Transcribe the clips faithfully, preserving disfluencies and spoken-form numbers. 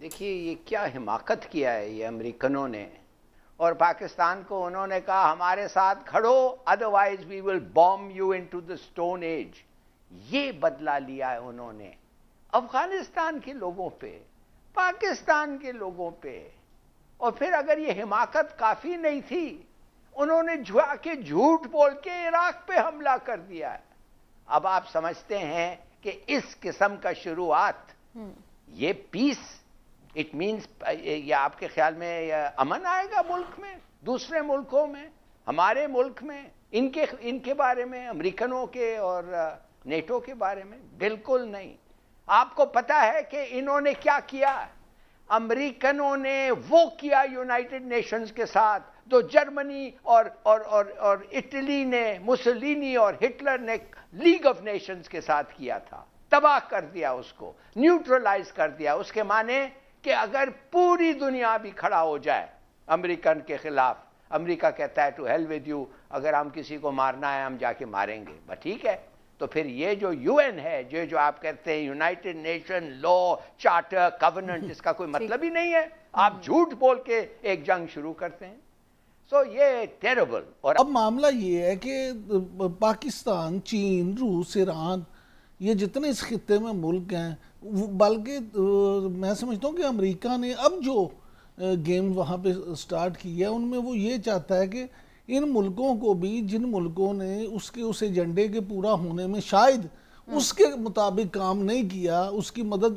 देखिए ये क्या हिमाकत किया है ये अमेरिकनों ने, और पाकिस्तान को उन्होंने कहा हमारे साथ खड़ो otherwise we will bomb you into the stone age. ये बदला लिया है उन्होंने अफगानिस्तान के लोगों पे, पाकिस्तान के लोगों पे। और फिर अगर ये हिमाकत काफी नहीं थी, उन्होंने जुआ के झूठ बोल के इराक पे हमला कर दिया है। अब आप समझते हैं कि इस किस्म का शुरुआत, ये पीस इट मीन्स, ये आपके ख्याल में अमन आएगा मुल्क में, दूसरे मुल्कों में, हमारे मुल्क में, इनके इनके बारे में, अमेरिकनों के और नेटो के बारे में? बिल्कुल नहीं। आपको पता है कि इन्होंने क्या किया? अमेरिकनों ने वो किया यूनाइटेड नेशंस के साथ जो जर्मनी और और और और इटली ने, मुसोलिनी और हिटलर ने लीग ऑफ नेशंस के साथ किया था। तबाह कर दिया उसको, न्यूट्रलाइज कर दिया। उसके माने कि अगर पूरी दुनिया भी खड़ा हो जाए अमेरिकन के खिलाफ, अमेरिका कहता है टू हेल विद यू, अगर हम किसी को मारना है हम जाके मारेंगे, बस ठीक है। तो फिर ये जो यूएन है, जो जो आप कहते हैं United Nation law charter covenant, इसका कोई मतलब ही नहीं है। आप झूठ बोल के एक जंग शुरू करते हैं। सो ये टेरेबल। और अब मामला ये है कि पाकिस्तान, चीन, रूस, ईरान, ये जितने इस खित्ते में मुल्क हैं, बल्कि मैं समझता हूँ कि अमेरिका ने अब जो गेम वहाँ पे स्टार्ट की है उनमें वो ये चाहता है कि इन मुल्कों को भी, जिन मुल्कों ने उसके उस एजेंडे के पूरा होने में शायद उसके मुताबिक काम नहीं किया, उसकी मदद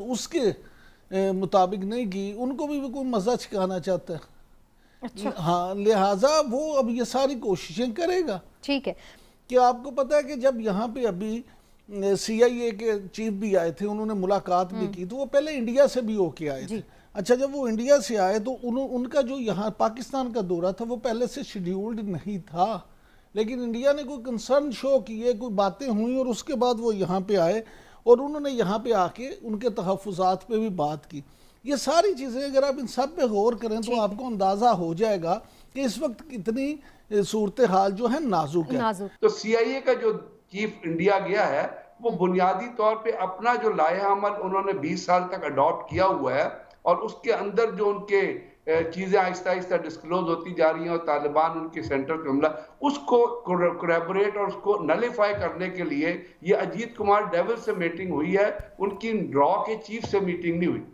उसके मुताबिक नहीं की, उनको भी, भी कोई मज़ा छिकाना चाहता है। अच्छा। हाँ, लिहाजा वो अब ये सारी कोशिशें करेगा। ठीक है। कि आपको पता है कि जब यहाँ पे अभी सी आई ए के चीफ भी आए थे, उन्होंने मुलाकात भी की, तो वो पहले इंडिया से भी होके आए थे। अच्छा, जब वो इंडिया से आए तो उन, उनका जो यहाँ पाकिस्तान का दौरा था वो पहले से शेड्यूल्ड नहीं था, लेकिन इंडिया ने कोई कंसर्न शो किए, कोई बातें हुई और उसके बाद वो यहाँ पे आए और उन्होंने यहाँ पे आके उनके तहफ़्फ़ुज़ात पे भी बात की। ये सारी चीज़ें अगर आप इन सब पे गौर करें तो आपको अंदाज़ा हो जाएगा कि इस वक्त कितनी सूरत हाल जो है नाजुक है। तो सी आई ए का जो चीफ इंडिया गया है वो बुनियादी तौर पे अपना जो लाया अमल उन्होंने बीस साल तक अडॉप्ट किया हुआ है और उसके अंदर जो उनके चीजें आहिस्ता आहिस्ता डिस्क्लोज होती जा रही हैं और तालिबान उनके सेंटर पे हमला, उसको कोलैबोरेट और उसको नलिफाई करने के लिए ये अजीत कुमार डेविल से मीटिंग हुई है, उनकी रॉ के चीफ से मीटिंग नहीं हुई।